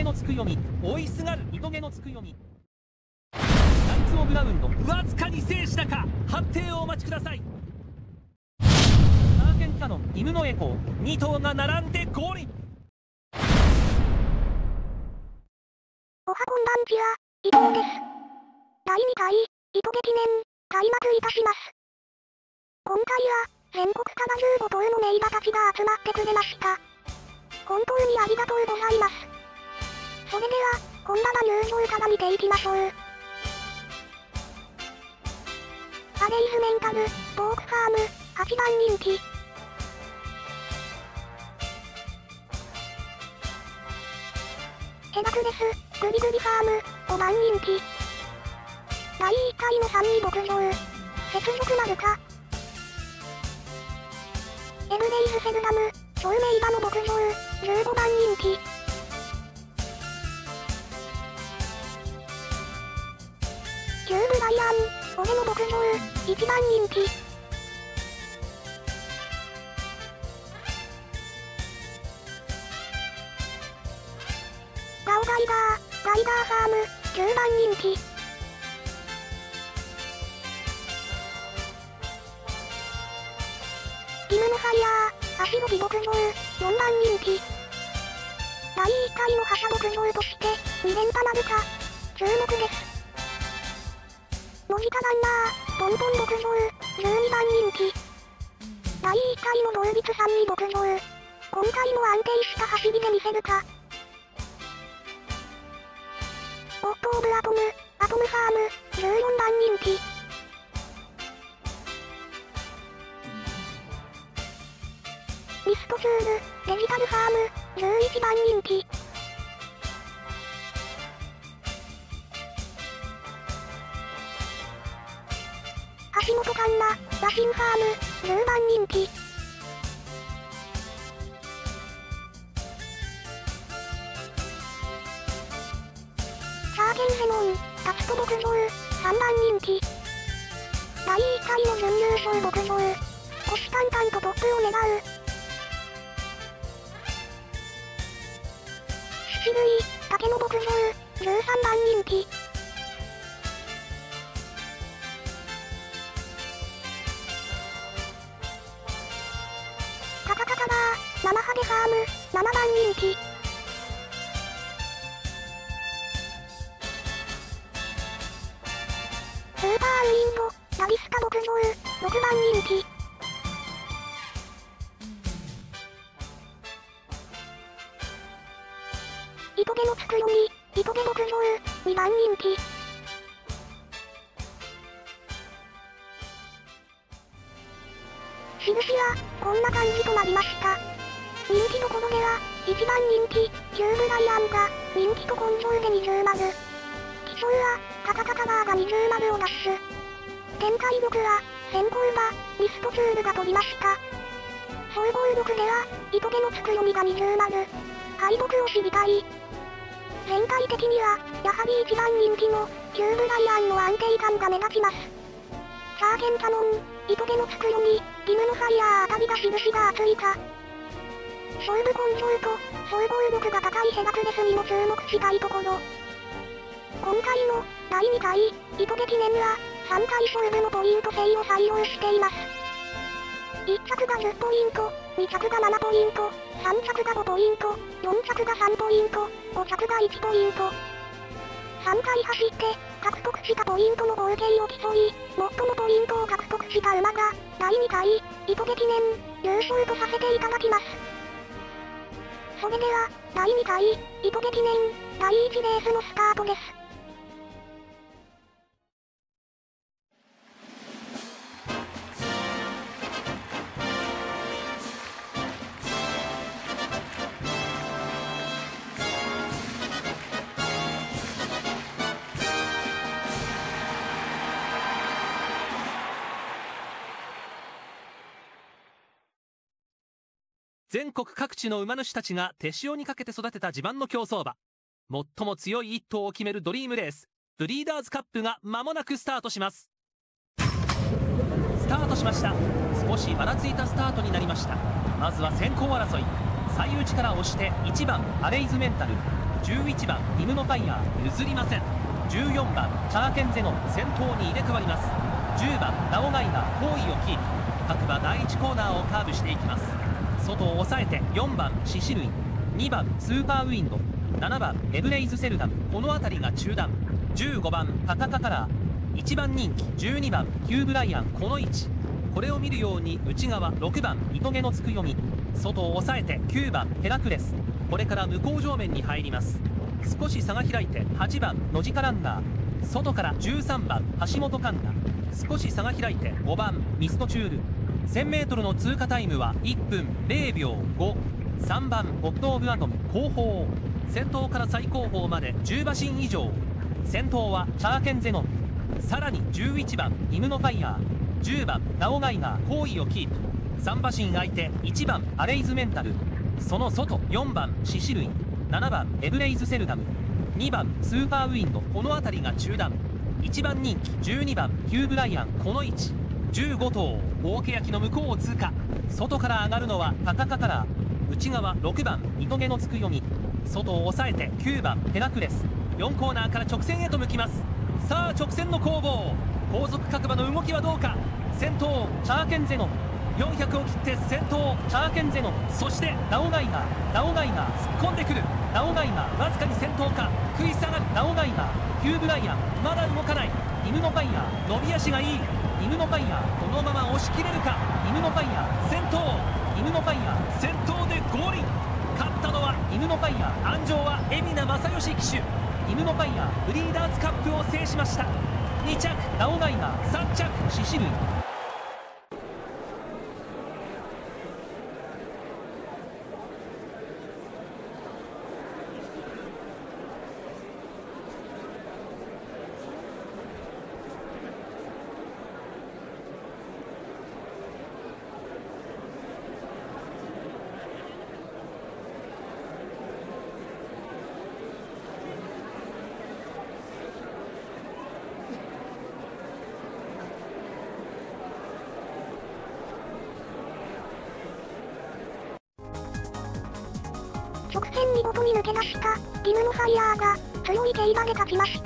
のつく読み、追いすがる糸毛のつく読み。ナイツ・オブ・ラウンド、わずかに制したか。判定をお待ちください。サーケンキャノン、犬のエコー、2頭が並んでゴールイン。 おはこんばんちは、伊藤です。第2回、糸毛記念、開幕いたします。今回は、全国から15頭の名馬たちが集まってくれました。本当にありがとうございます。それでは、本馬場入場から見ていきましょう。アレイズメンタル、ポークファーム、8番人気。ヘラクレス、グリグリファーム、5番人気。第1回の3位牧場、雪辱丸か。エブレイズセルラム、超名馬の牧場、15番人気。キューブライアン、俺の牧場、1番人気。ガオガイガーファーム、9番人気。ティムのファイヤー、足ロビ牧場、4番人気。第1回の覇者牧場として、2連覇なるか、注目です。ノジカランナー、ボンボン牧場、12番人気。第1回の同率3位牧場、今回も安定した走りで見せるか。オット・オブ・アトムファーム、14番人気。ミストチュール、デジタルファーム、11番人気。橋本環奈、ラシンファーム、10番人気。サーゲンヘモン、タツト牧場、3番人気。第1回の準優勝牧場、虎視眈々とトップを狙う。七類、竹の牧場、13番人気。タカタカバー、生ハゲファーム、7番人気。スーパーウィンド、ラビスタ牧場、6番人気。糸毛のつく読み、糸毛牧場、2番人気。印は、こんな感じとなりました。人気どころでは、1番人気、キューブライアンが、人気と根性で20丸。基調は、タカタカバーが20丸をダッシュ。展開力は、先行馬、ミストチュールが取りました。総合力では、糸毛のつく読みが20丸。敗北を知りたい。全体的には、やはり1番人気の、キューブライアンの安定感が目立ちます。サーゲンキャノン、糸毛のつく読み、ティムのファイヤーあたりが印が厚いか。勝負根性と、総合力が高いヘラクレスにも注目したいところ。今回の、第2回、糸毛記念は、3回勝負のポイント制を採用しています。1着が10ポイント、2着が7ポイント、3着が5ポイント、4着が3ポイント、5着が1ポイント。3回走って、獲得したポイントの合計を競い、最もポイントを獲得した馬が、第2回、糸毛記念、優勝とさせていただきます。それでは、第2回、糸毛記念、第1レースのスタートです。 全国各地の馬主たちが手塩にかけて育てた自慢の競走馬、最も強い一頭を決めるドリームレース、ブリーダーズカップが間もなくスタートします。スタートしました。少しばらついたスタートになりました。まずは先行争い、最内から押して1番アレイズメンタル、 11番イムノファイヤー譲りません。14番チャーケンゼノン先頭に入れ替わります。10番ナオガイが後位をキープ。各馬第1コーナーをカーブしていきます。外を抑えて4番シシルイ、2番スーパーウィンド、7番エブレイズセルダム、この辺りが中段。15番カカカカラー、1番人気12番キューブライアン、この位置。これを見るように内側6番糸毛のつく読み、外を抑えて9番ヘラクレス、これから向こう上面に入ります。少し差が開いて8番ノジカランナー、外から13番橋本環奈、少し差が開いて5番ミストチュール。 1000m の通過タイムは1分0秒5。3番ホットオブアトム後方、先頭から最後方まで10馬身以上。先頭はチャーケンゼノン、さらに11番イムノファイヤー、10番ナオガイが後位をキープ。3馬身空いて1番アレイズメンタル、その外4番シシルイ、7番エブレイズセルダム、2番スーパーウィンド、この辺りが中段。1番人気12番キューブライアン、この位置。15頭大欅の向こうを通過。外から上がるのはカカカカラー、内側6番糸毛のつく読み、外を抑えて9番ヘラクレス。4コーナーから直線へと向きます。さあ直線の攻防、後続各馬の動きはどうか。先頭チャーケンゼノン、400を切って先頭チャーケンゼノン、そしてナオガイが突っ込んでくる。ナオガイがわずかに先頭か、食い下がる。ナオガイがキューブライアンまだ動かない。イムノファイヤー伸び足がいい。イムノファイヤーこのまま押し切れるか。イムノファイヤー先頭、イムノファイヤー先頭でゴールイン。勝ったのはイムノファイヤー、安城は海老名正義騎手。イムノファイヤーブリーダーズカップを制しました。2着ナオガイが、3着シシルイ。 直線見事に抜け出したイムノファイヤーが強い競馬で勝ちました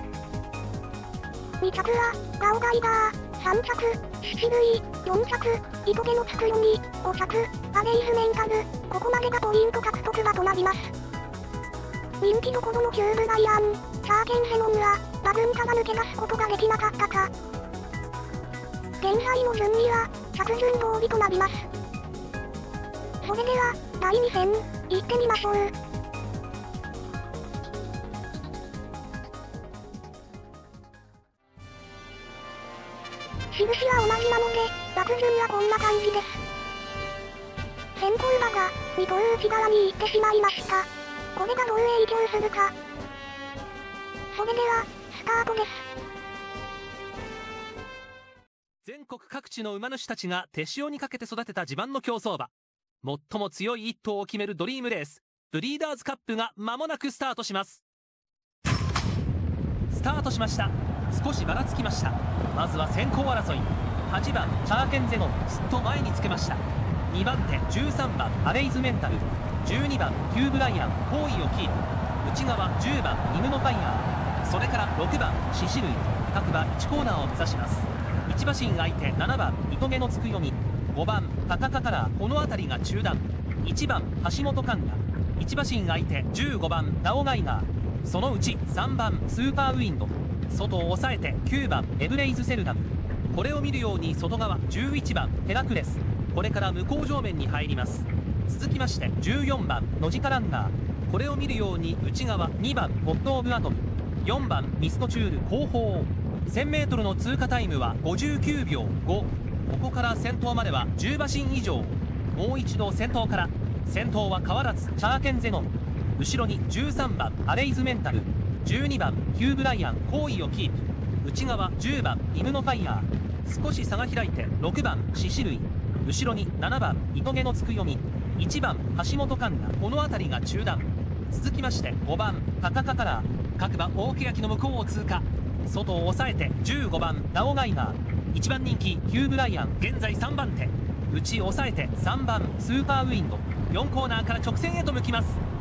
。2着はナオガイガー、3着シチルイ、4着糸毛のつくよみ、5着アレイズメンタル。ここまでがポイント獲得馬となります。人気どころのキューブライアン、チャーケンゼノンは馬群から抜け出すことができなかったか。現在の順位は着順通りとなります。それでは第2戦行ってみましょう。印は同じなので枠順はこんな感じです。先行馬が2頭内側に行ってしまいました。これがどう影響するか。それではスタートです。 全国各地の馬主たちが手塩にかけて育てた自慢の競走馬、最も強い1頭を決めるドリームレースブリーダーズカップが間もなくスタートします。スタートしました。少しばらつきました。まずは先行争い。8番チャーケンゼノンすっと前につけました。2番手13番アレイズメンタル、12番キューブライアン後位をキープ。内側10番イムノファイヤー、それから6番シシルイ。各馬1コーナーを目指します。1馬身空いて7番糸毛のつく読み、5番カカカカラー、この辺りが中段。1番橋本環奈、1馬身空いて15番ナオガイガー、そのうち3番スーパーウィンド、外を抑えて9番エブレイズセルダム。これを見るように外側11番ヘラクレス、これから向こう上面に入ります。続きまして14番ノジカランナー、これを見るように内側2番ホットオブアトム、4番ミストチュール後方。 1000m の通過タイムは59秒5。ここから先頭までは10馬身以上。もう一度先頭から。先頭は変わらずチャーケンゼノン、後ろに13番アレイズメンタル、12番キューブライアン後位をキープ。内側10番イムノファイヤー、少し差が開いて6番シシルイ、後ろに7番糸毛のつく読み、1番橋本環奈、この辺りが中段。続きまして5番カカカカラー、各馬大欅の向こうを通過。外を抑えて15番ナオガイガー、1番人気キューブライアン現在3番手、内を抑えて3番スーパーウィンド。4コーナーから直線へと向きます。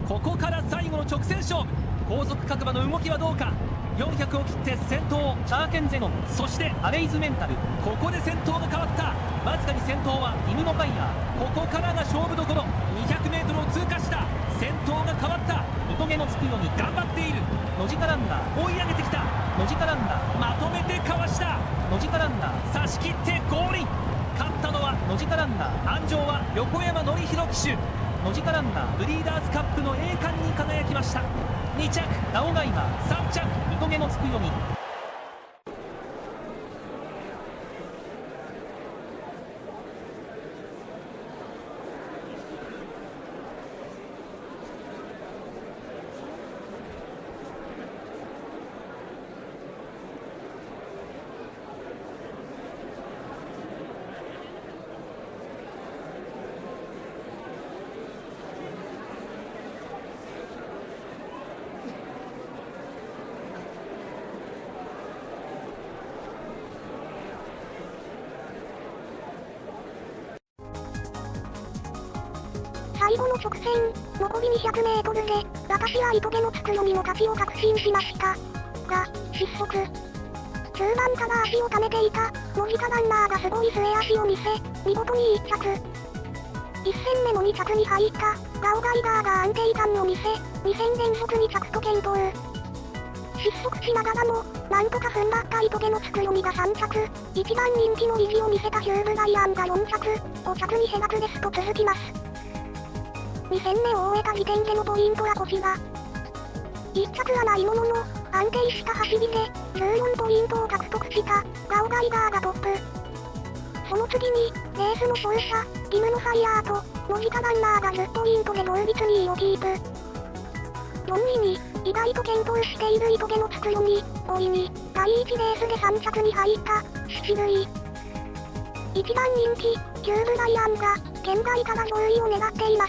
ここから最後の直線勝負。後続各馬の動きはどうか。400を切って先頭チャーケンゼノン、そしてアレイズメンタル。ここで先頭が変わった。わずかに先頭はイムノファイヤー。ここからが勝負どころ。 200m を通過した。先頭が変わった。糸目のつくように頑張っている。ノジカランナー追い上げてきた。ノジカランナーまとめてかわした。ノジカランナー差し切ってゴールイン。勝ったのはノジカランナー。安城は横山典弘騎手。ノジカランナーブリーダーズカップの栄冠に輝きました。2着ダオガイマー、3着糸目のつくよみ。 最後の直線、残り 200m で、私は糸毛のつくよみの勝ちを確信しました。が、失速。中盤から足を溜めていた、ノジカランナーがすごい末足を見せ、見事に1着。1戦目も2着に入った、ガオガイガーが安定感を見せ、2戦連続2着と健闘。失速しながらも、なんとか踏ん張った糸毛のつくよみが3着、一番人気の意地を見せたヒューブライアンが4着、5着にヘラクレスと続きます。2戦目を終えた時点でのポイントはこちら。1着はないものの、安定した走りで、14ポイントを獲得した、ガオガイガーがトップ。その次に、レースの勝者、ギムノファイヤーと、ノジカランナーが10ポイントで同率2位をキープ。4位に、意外と健闘している糸毛のつくよみ、5位に、第1レースで3着に入った、シチルイ。一番人気、ヒューブライアンが、県外から上位を狙っています。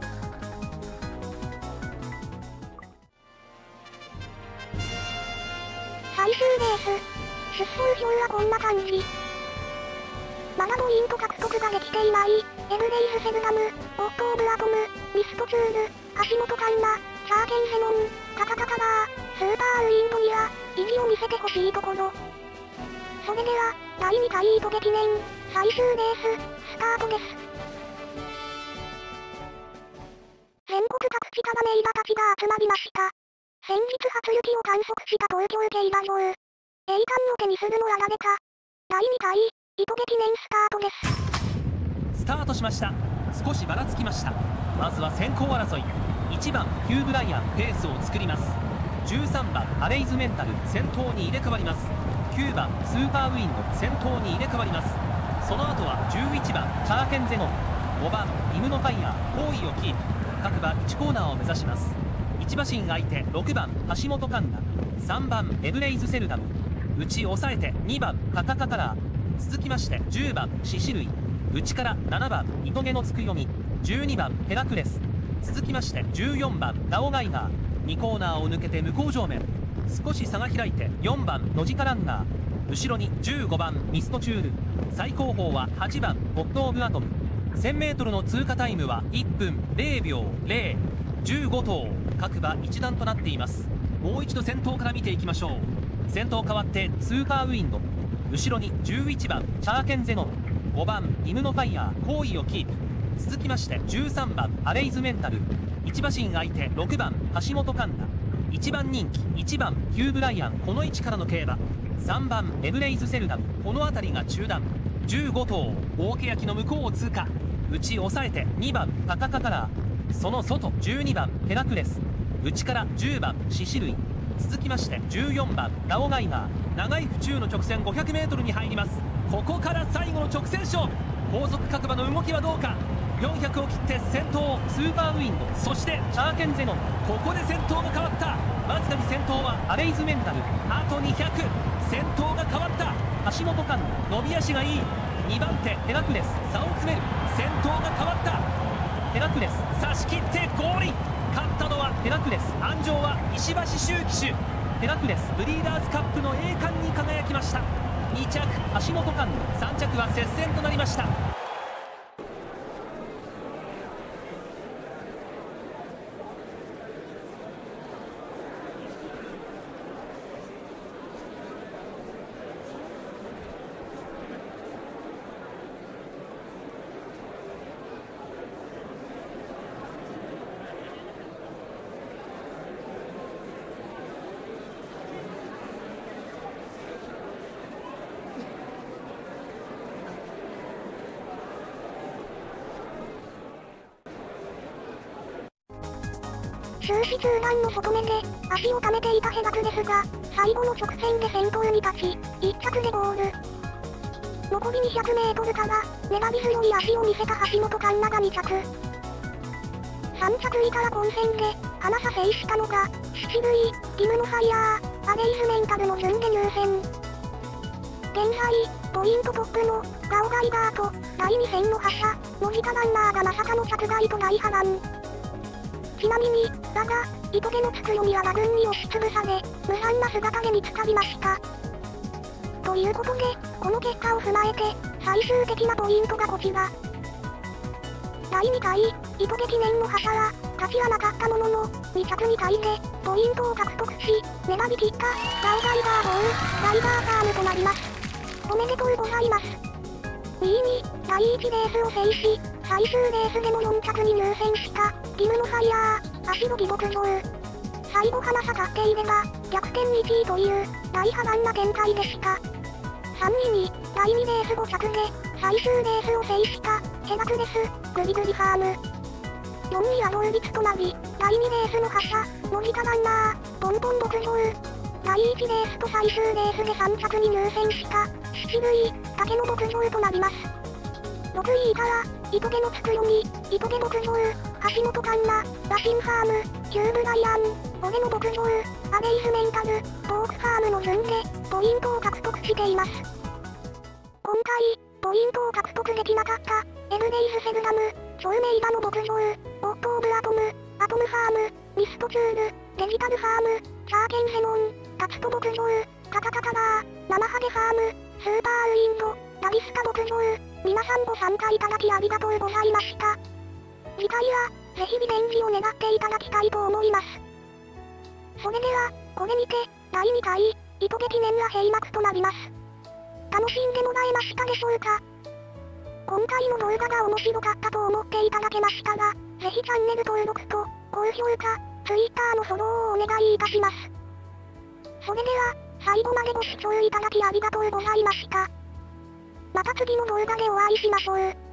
最終レース。出走表はこんな感じ。まだポイント獲得ができていない、エルレイズ・セルダム、オットー・ブアトム、ミストチュール、橋本環奈、チャーケン・ゼノン、カタカタバー、スーパーウィンドリア、意地を見せてほしいところ。それでは、第2回糸毛記念、最終レース、スタートです。全国各地から名馬たちが集まりました。先日初雪を観測した東京競馬場。栄冠を手にするのは誰か。第2回、糸毛記念スタートです。 スタートしました。少しばらつきました。まずは先行争い。1番ヒューブライアンペースを作ります。13番アレイズメンタル先頭に入れ替わります。9番スーパーウィンド先頭に入れ替わります。その後は11番チャーケンゼノン、5番イムノファイヤー後位をキープ。各馬1コーナーを目指します。1馬身相手6番橋本環奈、3番エブレイズ・セルダム、内抑えて2番カタカタラー、続きまして10番シシルイ、内から7番糸毛のつくよみ、12番ヘラクレス、続きまして14番ダオガイガー。2コーナーを抜けて向こう上面、少し差が開いて4番ノジカランナー、後ろに15番ミストチュール、最後方は8番ホット・オブ・アトム。 1000m の通過タイムは1分0秒0。15頭各馬一段となっています。もう一度先頭から見ていきましょう。先頭変わってスーパーウィンド、後ろに11番チャーケンゼノン、5番イムノファイヤー後位をキープ。続きまして13番アレイズメンタル、1馬身相手6番橋本環奈、1番人気1番ヒューブライアン、この位置からの競馬。3番エブレイズ・セルダム、この辺りが中段。15頭大欅の向こうを通過。内抑えて2番カカカタラー、その外12番ヘラクレス、内から10番シシルイ、続きまして14番ダオガイガー。長い府中の直線 500m に入ります。ここから最後の直線勝負。後続各馬の動きはどうか。400を切って先頭スーパーウィンド、そしてチャーケンゼノン、ここで先頭が変わった。わずかに先頭はアレイズメンタル、あと200、先頭が変わった。橋本環奈伸び足がいい。2番手ヘラクレス差を詰める。先頭が変わった。ヘラクレス差し切ってゴールイン。勝ったのはヘラクレス。安城は石橋修騎手。ヘラクレスブリーダーズカップの栄冠に輝きました。2着橋本環奈、3着は接戦となりました。 終始中段の外目で、足を溜めていたヘガクですが、最後の直線で先頭に立ち、1着でゴール。残り200メートルから、粘り強い足を見せた橋本環奈が2着。3着以下は混戦で、花差制したのが、七類、ギムノファイヤー、アレイズメンタルの順で入選。現在、ポイントトップの、ガオガイガーと、第2戦の覇者、ノジカランナーがまさかの着外と大波乱。ちなみに、だが、糸毛のつくよみは馬群に押しつぶされ、無残な姿で見つかりました。ということで、この結果を踏まえて、最終的なポイントがこちら。第2回、糸毛記念の覇者は、勝ちはなかったものの、2着2回で、ポイントを獲得し、粘り切った、ガオガイガー号、ライバータームとなります。おめでとうございます。2位に、第1レースを制し、最終レースでも4着に入選した、ギムノファイヤー、アシロギ牧場。最後花差立っていれば、逆転1位という、大波乱な展開でした。3位に、第2レース5着で、最終レースを制した、ヘラクレス、グリグリファーム。4位は同率となり、第2レースの覇者、ノジカランナー、ポンポン牧場。第1レースと最終レースで3着に入選した、七類、竹の牧場となります。6位以下は、糸毛のつくよみ、糸毛牧場、橋本環奈、ラシンファーム、キューブライアン、俺の牧場、アレイズメンタル、ポークファームの順で、ポイントを獲得しています。今回、ポイントを獲得できなかった、エルレイズセグラム、超名馬の牧場、オット・オブ・アトム、アトムファーム、ミストチュール、デジタルファーム、チャーケンセモン、タツト牧場、カタカタバー、生ハゲファーム、スーパーウィンド、ラビスカ牧場、皆さんご参加いただきありがとうございました。次回は、ぜひリベンジを願っていただきたいと思います。それでは、これにて、第2回、糸毛記念は閉幕となります。楽しんでもらえましたでしょうか？今回の動画が面白かったと思っていただけましたら、ぜひチャンネル登録と、高評価、Twitter のフォローをお願いいたします。それでは、最後までご視聴いただきありがとうございました。また次の動画でお会いしましょう。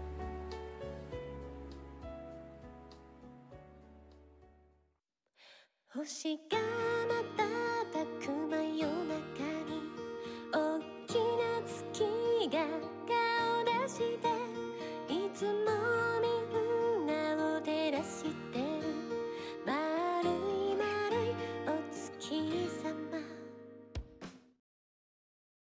星が瞬く真夜中に大きな月が